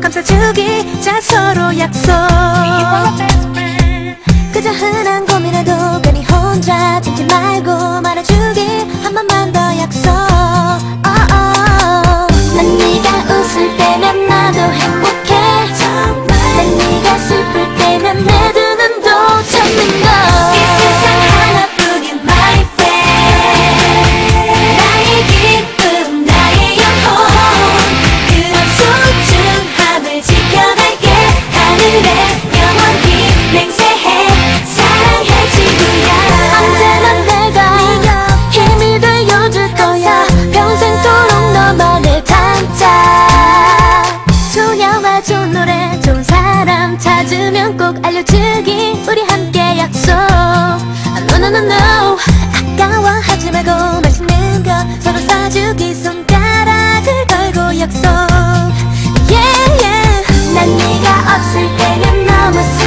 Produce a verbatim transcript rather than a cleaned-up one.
감싸주기 자 서로 약속 그저 흔한 고민에도 괜히 혼자 참지 말고 말해주기 한 번만 더 약속 oh, oh. 난 네가 웃을 때면 나도 행복해 난 네가 슬플 때면 내 두 눈도 찾는 거 이 세상 하나뿐인 my friend 나의 기쁨 나의 영혼 그런 소중함을 지켜갈게 하늘에 영원히 맹세해 사랑해 지구야 언제나 내가 힘이 되어줄 거야 평생토록 너만을 담자 좋은 영화 좋은 노래 좋은 사람 찾으면 꼭 알려주기 우리 함께 약속 No no no no 아까워하지 말고 맛있는 거 서로 사주기 손가락을 걸고 약속 Yeah yeah 난 네가 없을 때면 너무